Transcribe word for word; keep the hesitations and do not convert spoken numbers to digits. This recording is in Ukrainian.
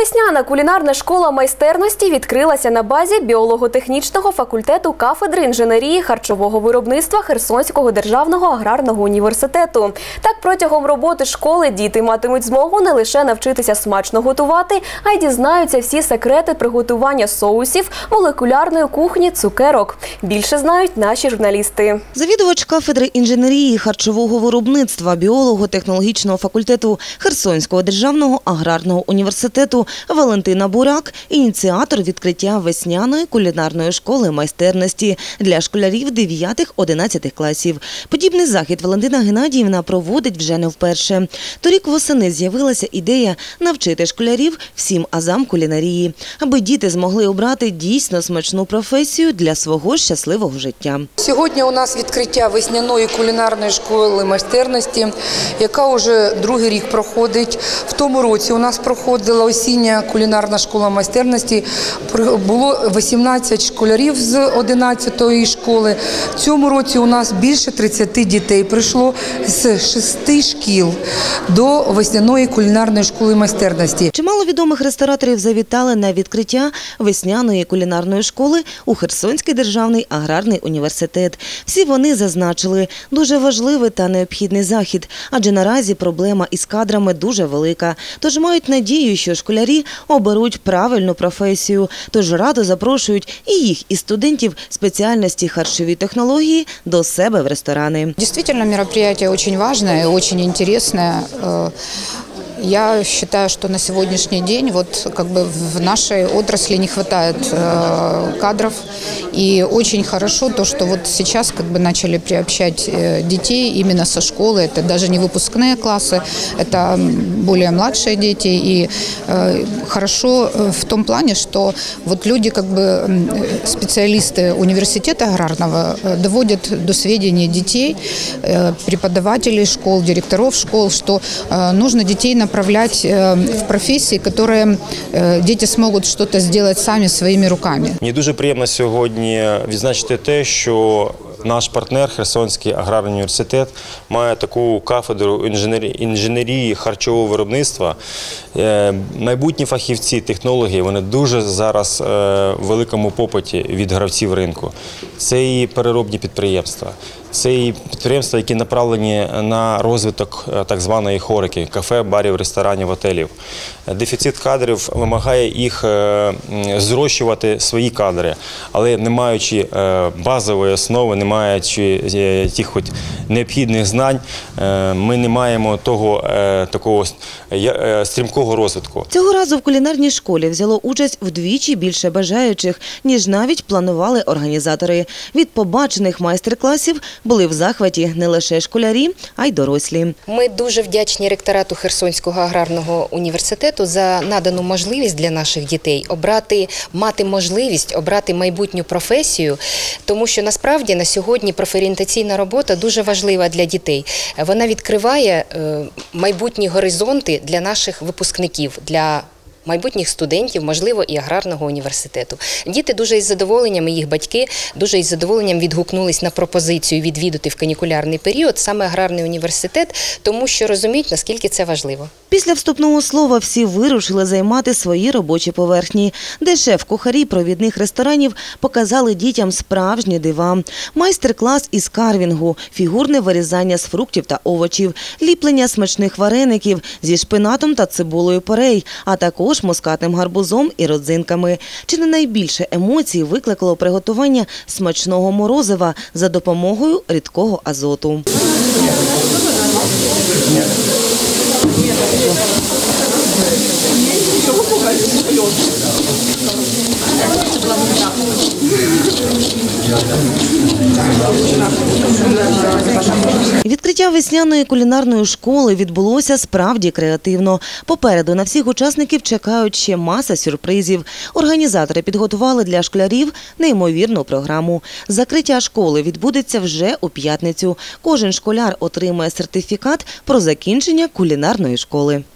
Весняна кулінарна школа майстерності відкрилася на базі біолого-технічного факультету кафедри інженерії харчового виробництва Херсонського державного аграрного університету. Так, протягом роботи школи діти матимуть змогу не лише навчитися смачно готувати, а й дізнаються всі секрети приготування соусів, молекулярної кухні, цукерок. Більше знають наші журналісти. Завідувач кафедри інженерії харчового виробництва біолого-технологічного факультету Херсонського державного аграрного університету Валентина Бурак – ініціатор відкриття весняної кулінарної школи майстерності для школярів дев'ятих-одинадцятих класів. Подібний захід Валентина Геннадіївна проводить вже не вперше. Торік восени з'явилася ідея навчити школярів всім азам кулінарії, аби діти змогли обрати дійсно смачну професію для свого щасливого життя. Сьогодні у нас відкриття весняної кулінарної школи майстерності, яка вже другий рік проходить. В тому році у нас проходила осіння кулінарна школа майстерності. Було вісімнадцять школярів з одинадцятої школи. В цьому році у нас більше тридцяти дітей прийшло з шести шкіл до весняної кулінарної школи майстерності. Чимало відомих рестораторів завітали на відкриття весняної кулінарної школи у Херсонський державний аграрний університет. Всі вони зазначили – дуже важливий та необхідний захід, адже наразі проблема із кадрами дуже велика. Тож мають надію, що школярі оберуть правильну професію. Тож радо запрошують і їх, і студентів спеціальності харчові технології до себе в ресторани. Дійсно, мероприятие дуже важливе, дуже цікаве. Я считаю, что на сегодняшний день вот как бы в нашей отрасли не хватает э, кадров, и очень хорошо то, что вот сейчас как бы начали приобщать детей именно со школы. Это даже не выпускные классы, это более младшие дети, и э, хорошо в том плане, что вот люди как бы специалисты университета аграрного доводят до сведения детей, э, преподавателей школ, директоров школ, что э, нужно детей направлять направлять в професії, які діти зможуть щось зробити самі своїми руками. Мені дуже приємно сьогодні відзначити те, що наш партнер Херсонський аграрний університет має таку кафедру інженерії харчового виробництва. Майбутні фахівці, технологи, вони дуже зараз в великому попиті від гравців ринку. Це і переробні підприємства, це і підприємства, які направлені на розвиток так званої хорики – кафе, барів, ресторанів, готелів. Дефіцит кадрів вимагає їх зрощувати свої кадри, але не маючи базової основи, не маючи тих хоч необхідних знань, ми не маємо того такого стрімкого розвитку. Цього разу в кулінарній школі взяло участь вдвічі більше бажаючих, ніж навіть планували організатори. Від побачених майстер-класів були в захваті не лише школярі, а й дорослі. Ми дуже вдячні ректорату Херсонського аграрного університету за надану можливість для наших дітей обрати, мати можливість обрати майбутню професію, тому що насправді на сьогодні профорієнтаційна робота дуже важлива для дітей. Вона відкриває майбутні горизонти для наших випускників, для майбутніх студентів, можливо, і аграрного університету. Діти дуже із задоволенням, і їх батьки дуже із задоволенням відгукнулись на пропозицію відвідати в канікулярний період саме аграрний університет, тому що розуміють, наскільки це важливо. Після вступного слова всі вирушили займати свої робочі поверхні, де шеф-кухарі провідних ресторанів показали дітям справжні дива. Майстер-клас із карвінгу, фігурне вирізання з фруктів та овочів, ліплення смачних вареників зі шпинатом та цибулею порей, а також мускатним гарбузом і родзинками. Чи не найбільше емоцій викликало приготування смачного морозива за допомогою рідкого азоту. Відкриття весняної кулінарної школи відбулося справді креативно. Попереду на всіх учасників чекають ще маса сюрпризів. Організатори підготували для школярів неймовірну програму. Закриття школи відбудеться вже у п'ятницю. Кожен школяр отримає сертифікат про закінчення кулінарної школи.